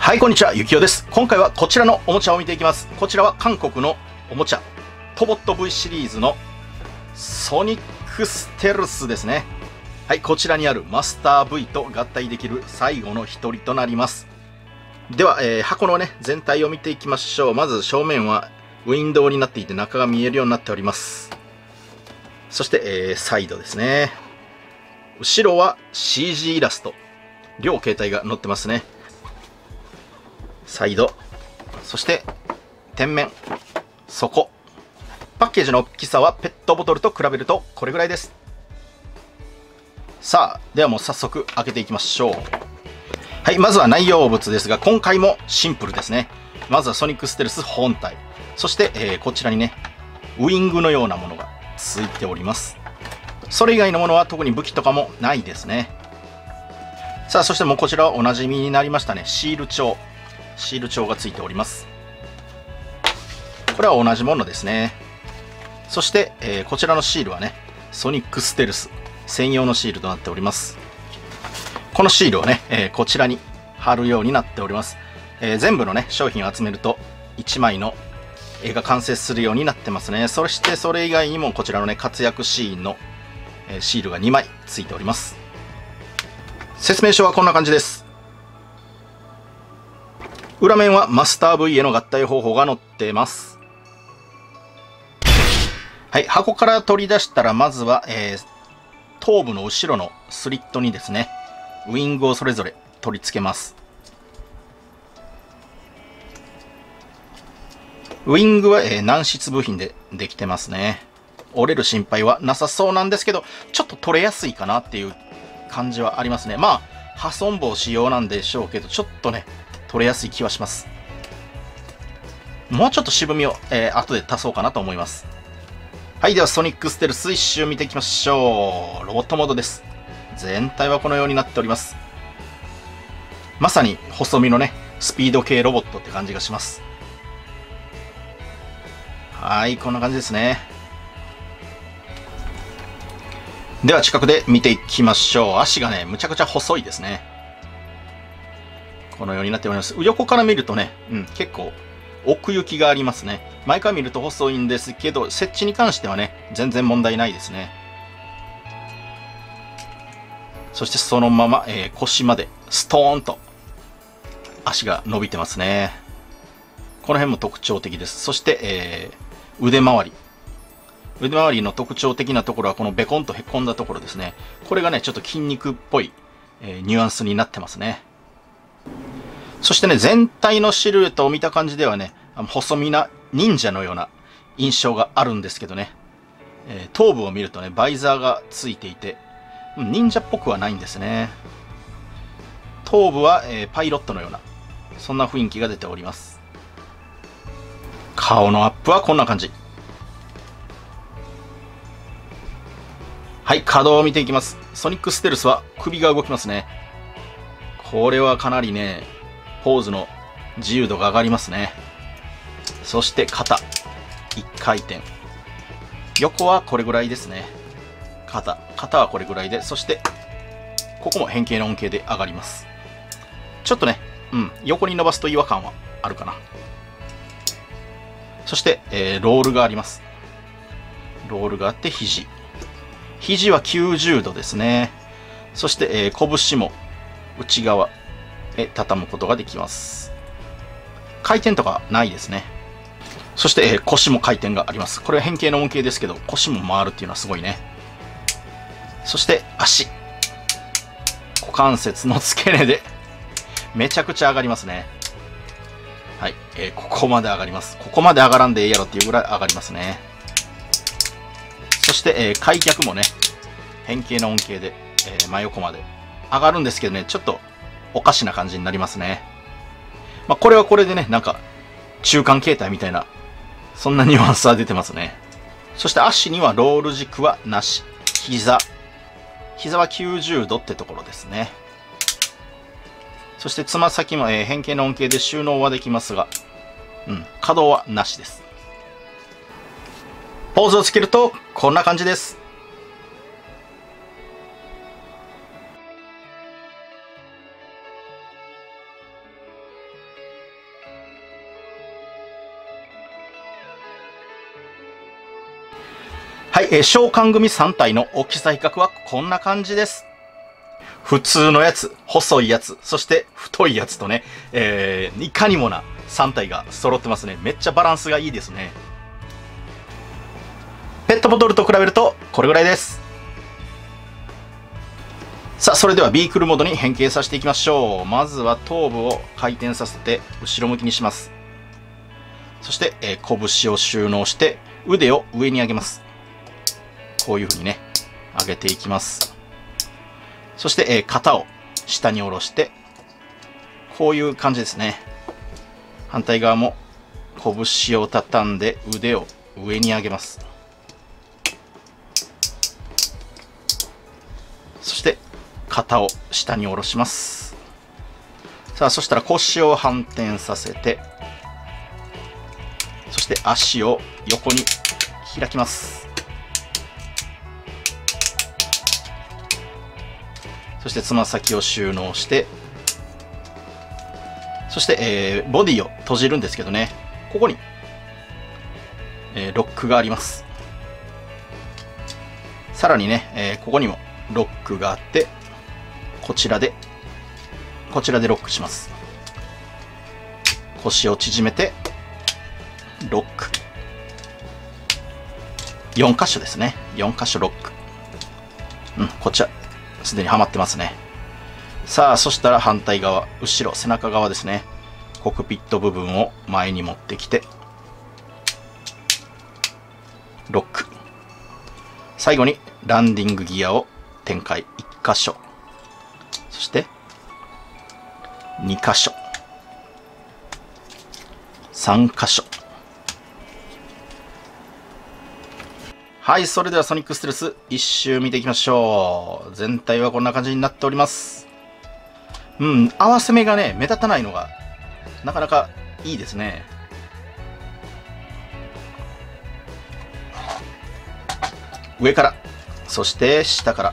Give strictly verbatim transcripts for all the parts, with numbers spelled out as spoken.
はい、こんにちは、ゆきおです。今回はこちらのおもちゃを見ていきます。こちらは韓国のおもちゃ、トボット V シリーズのソニックステルスですね。はい、こちらにあるマスター V と合体できる最後の一人となります。では、えー、箱のね、全体を見ていきましょう。まず正面はウィンドウになっていて中が見えるようになっております。そして、えー、サイドですね。後ろは シージー イラスト。両形態が載ってますね。サイド、そして天面、底。パッケージの大きさはペットボトルと比べるとこれぐらいです。さあ、ではもう早速開けていきましょう。はい、まずは内容物ですが、今回もシンプルですね。まずはソニックステルス本体。そして、えー、こちらにね、ウイングのようなものがついております。それ以外のものは特に武器とかもないですね。さあ、そしてもうこちらはおなじみになりましたね。シール帳。シール帳がついております。これは同じものですね。そして、えー、こちらのシールはね、ソニックステルス専用のシールとなっております。このシールをね、えー、こちらに貼るようになっております。えー、全部のね、商品を集めるといちまいの絵が完成するようになってますね。そしてそれ以外にもこちらのね、活躍シーンの、えー、シールがにまいついております。説明書はこんな感じです。裏面はマスター V への合体方法が載っています。はい、箱から取り出したらまずは、えー、頭部の後ろのスリットにですね、ウィングをそれぞれ取り付けます。ウィングは、えー、軟質部品でできてますね。折れる心配はなさそうなんですけど、ちょっと取れやすいかなっていう感じはありますね。まあ、破損防止用なんでしょうけど、ちょっとね、取れやすい気はします。もうちょっと渋みを、えー、後で足そうかなと思います。はい、ではソニックステルス一周見ていきましょう。ロボットモードです。全体はこのようになっております。まさに細身のね、スピード系ロボットって感じがします。はい、こんな感じですね。では近くで見ていきましょう。足がね、むちゃくちゃ細いですね。このようになっております。横から見るとね、うん、結構奥行きがありますね。前から見ると細いんですけど、設置に関してはね、全然問題ないですね。そしてそのまま、えー、腰までストーンと足が伸びてますね。この辺も特徴的です。そして、えー、腕周り。腕周りの特徴的なところはこのベコンとへこんだところですね。これがね、ちょっと筋肉っぽい、えー、ニュアンスになってますね。そしてね、全体のシルエットを見た感じではね、細身な忍者のような印象があるんですけどね、えー、頭部を見るとね、バイザーがついていて、忍者っぽくはないんですね。頭部は、えー、パイロットのような、そんな雰囲気が出ております。顔のアップはこんな感じ。はい、稼働を見ていきます。ソニックステルスは首が動きますね。これはかなりね、ポーズの自由度が上がりますね。そして肩。いっかい転。横はこれぐらいですね。肩。肩はこれぐらいで、そして、ここも変形の恩恵で上がります。ちょっとね、うん、横に伸ばすと違和感はあるかな。そして、えー、ロールがあります。ロールがあって肘。肘はきゅうじゅうどですね。そして、えー、拳も内側へ畳むことができます。回転とかないですね。そして、えー、腰も回転があります。これは変形の恩恵ですけど、腰も回るっていうのはすごいね。そして足。股関節の付け根でめちゃくちゃ上がりますね。はい、えー、ここまで上がります。ここまで上がらんでええやろっていうぐらい上がりますね。そして、えー、開脚もね、変形の恩恵で、えー、真横まで上がるんですけどね、ちょっとおかしな感じになりますね。まあ、これはこれでね、なんか中間形態みたいな、そんなニュアンスは出てますね。そして足にはロール軸はなし。膝。膝はきゅうじゅうどってところですね。そしてつま先も、えー、変形の恩恵で収納はできますが、うん、可動はなしです。ポーズをつけるとこんな感じです。 はい、えー、召喚組さん体の大きさ比較はこんな感じです。普通のやつ、細いやつ、そして太いやつとね、えー、いかにもなさん体が揃ってますね。めっちゃバランスがいいですね。ペットボトルと比べるとこれぐらいです。さあ、それではビークルモードに変形させていきましょう。まずは頭部を回転させて後ろ向きにします。そして、えー、拳を収納して腕を上に上げます。こういう風にね、上げていきます。そして、えー、肩を下に下ろして、こういう感じですね。反対側も拳を畳んで腕を上に上げます。そして肩を下に下ろします。さあ、そしたら腰を反転させて、そして足を横に開きます。そしてつま先を収納して、そして、えー、ボディを閉じるんですけどね、ここに、えー、ロックがあります。さらにね、えー、ここにもロックがあって、こちらで、こちらでロックします。腰を縮めて、ロック。よん箇所ですね。よん箇所ロック。うん、こっちは、すでにはまってますね。さあ、そしたら反対側、後ろ、背中側ですね。コックピット部分を前に持ってきて、ロック。最後に、ランディングギアを展開。いっ箇所。そして、に箇所。さん箇所。はい、それではソニックステルス一周見ていきましょう。全体はこんな感じになっております。うん、合わせ目がね、目立たないのが、なかなかいいですね。上から、そして下から。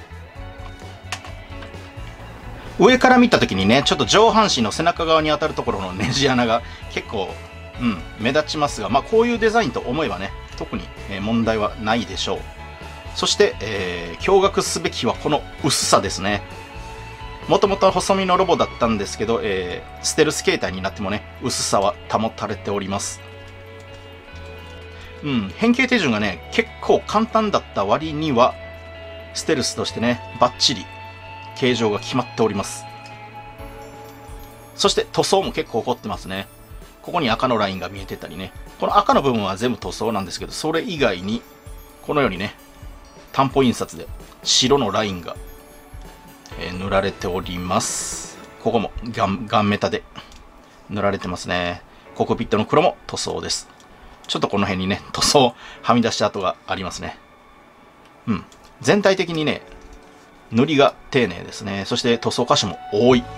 上から見たときにね、ちょっと上半身の背中側に当たるところのネジ穴が結構、うん、目立ちますが、まあこういうデザインと思えばね、特に問題はないでしょう。そして、えー、驚愕すべきはこの薄さですね。もともと細身のロボだったんですけど、えー、ステルス形態になってもね、薄さは保たれております。うん、変形手順がね、結構簡単だった割には、ステルスとしてね、バッチリ形状が決まっております。そして塗装も結構凝ってますね。ここに赤のラインが見えてたりね。この赤の部分は全部塗装なんですけど、それ以外に、このようにね、担保印刷で白のラインが、えー、塗られております。ここもガン、ガンメタで塗られてますね。コックピットの黒も塗装です。ちょっとこの辺にね、塗装はみ出した跡がありますね。うん。全体的にね、塗りが丁寧ですね。そして塗装箇所も多い。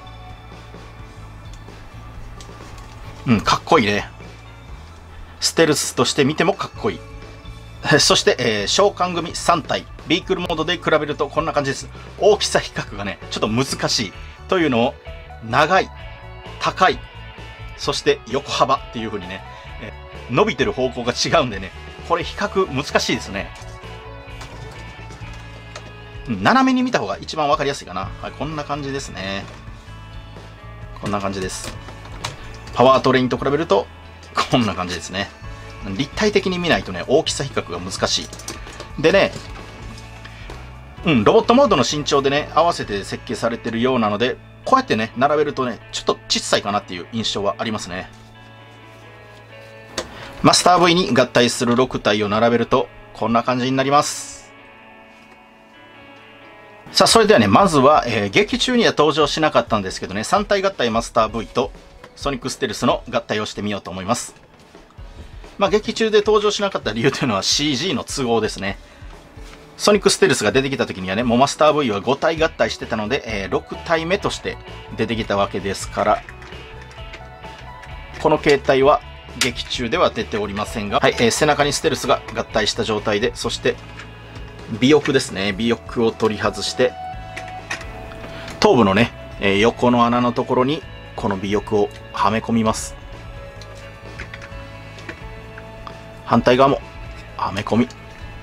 うん、かっこいいね。ステルスとして見てもかっこいい。そして、えー、召喚組さん体。ビークルモードで比べるとこんな感じです。大きさ比較がね、ちょっと難しい。というのを、長い、高い、そして横幅っていう風にね、えー、伸びてる方向が違うんでね、これ比較難しいですね。うん、斜めに見た方が一番わかりやすいかな。はい、こんな感じですね。こんな感じです。パワートレインと比べると、こんな感じですね。立体的に見ないとね、大きさ比較が難しい。でね、うん、ロボットモードの身長でね、合わせて設計されてるようなので、こうやってね、並べるとね、ちょっと小さいかなっていう印象はありますね。マスター V に合体するろく体を並べると、こんな感じになります。さあ、それではね、まずは、えー、劇中には登場しなかったんですけどね、さん体合体マスター V とソニックステルスの合体をしてみようと思います。まあ、劇中で登場しなかった理由というのは シージー の都合ですね。ソニックステルスが出てきた時にはね、もうマスター V はご体合体してたので、えー、ろく体目として出てきたわけですから、この形態は劇中では出ておりませんが、はい、えー、背中にステルスが合体した状態で、そして尾翼ですね、尾翼を取り外して、頭部のね、えー、横の穴のところにこの尾翼をはめ込みます。反対側もはめ込み、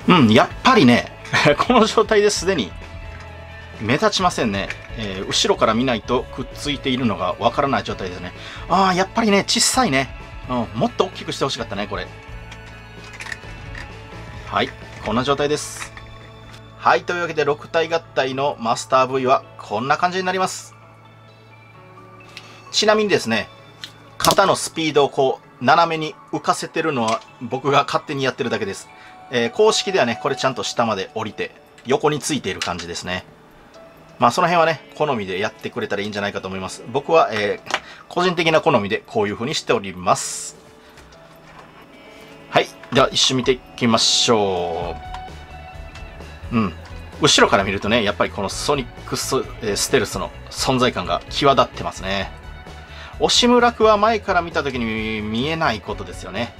うん、やっぱりね、この状態ですでに目立ちませんね。えー、後ろから見ないとくっついているのがわからない状態ですね。ああ、やっぱりね、小さいね。うん、もっと大きくしてほしかったね、これ。はい、こんな状態です。はい、というわけでろく体合体のマスター V はこんな感じになります。ちなみにですね、肩のスピードをこう、斜めに浮かせてるのは僕が勝手にやってるだけです。えー、公式ではね、これちゃんと下まで降りて、横についている感じですね。まあその辺はね、好みでやってくれたらいいんじゃないかと思います。僕は、えー、個人的な好みでこういう風にしております。はい。では一緒に見ていきましょう。うん。後ろから見るとね、やっぱりこのソニックス、えー、ステルスの存在感が際立ってますね。オシムラクは前から見た時に見えないことですよね。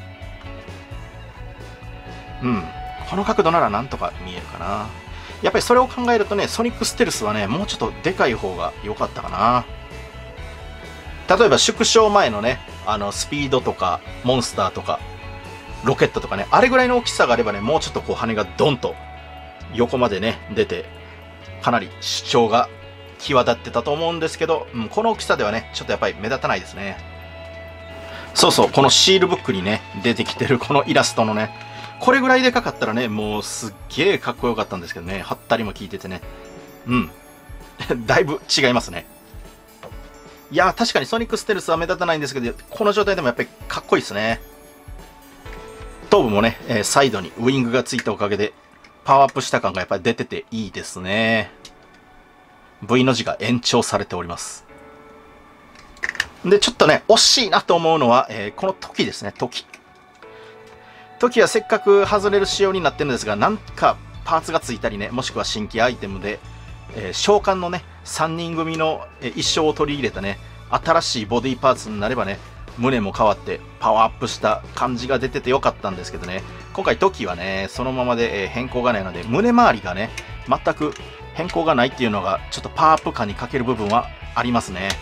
うん。この角度ならなんとか見えるかな。やっぱりそれを考えるとね、ソニックステルスはね、もうちょっとでかい方が良かったかな。例えば縮小前のね、あの、スピードとか、モンスターとか、ロケットとかね、あれぐらいの大きさがあればね、もうちょっとこう羽がドンと横までね、出て、かなり主張が際立ってたと思うんですけど、うん、この大きさではね、ちょっとやっぱり目立たないですね。そうそう、このシールブックにね、出てきてるこのイラストのね、これぐらいでかかったらね、もうすっげえかっこよかったんですけどね、はったりも効いててね。うん。だいぶ違いますね。いやー、確かにソニックステルスは目立たないんですけど、この状態でもやっぱりかっこいいですね。頭部もね、えー、サイドにウイングがついたおかげで、パワーアップした感がやっぱり出てていいですね。V の字が延長されております。で、ちょっとね、惜しいなと思うのは、えー、この時ですね、時。時はせっかく外れる仕様になってるんですが、なんかパーツがついたりね、もしくは新規アイテムで、えー、召喚のね、さんにん組の、えー、一生を取り入れたね、新しいボディパーツになればね、胸も変わってパワーアップした感じが出ててよかったんですけどね、今回時はね、そのままで、えー、変更がないので、胸周りがね、全く変更がないっていうのが、ちょっとパワーアップ感に欠ける部分はありますね。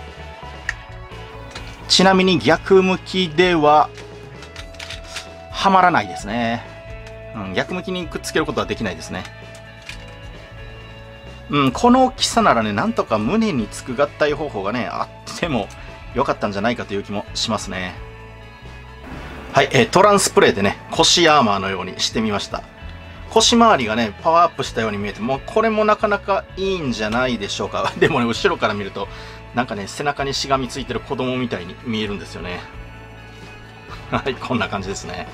ちなみに逆向きでは、はまらないですね。うん、逆向きにくっつけることはできないですね。うん、この大きさならね、なんとか胸につく合体方法がね、あっても良かったんじゃないかという気もしますね。はい、えー、トランスプレーでね、腰アーマーのようにしてみました。腰回りがね、パワーアップしたように見えて、もうこれもなかなかいいんじゃないでしょうか。でもね、後ろから見ると、なんかね、背中にしがみついてる子供みたいに見えるんですよね。はい、こんな感じですね。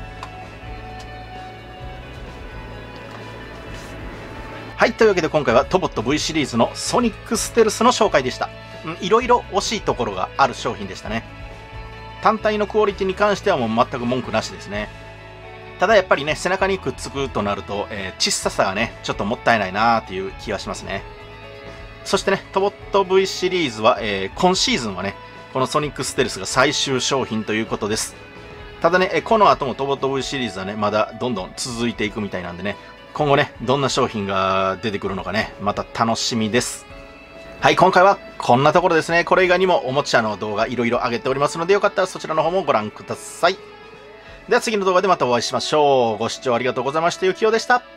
はい、というわけで今回はトボット V シリーズのソニックステルスの紹介でした。うん、いろいろ惜しいところがある商品でしたね。単体のクオリティに関してはもう全く文句なしですね。ただやっぱりね、背中にくっつくとなると、えー、小ささがね、ちょっともったいないなーっていう気がしますね。そしてね、トボット V シリーズは、えー、今シーズンはね、このソニックステルスが最終商品ということです。ただね、この後もトボット V シリーズはね、まだどんどん続いていくみたいなんでね、今後ね、どんな商品が出てくるのかね、また楽しみです。はい、今回はこんなところですね。これ以外にもおもちゃの動画いろいろ上げておりますので、よかったらそちらの方もご覧ください。では次の動画でまたお会いしましょう。ご視聴ありがとうございました。ゆきおでした。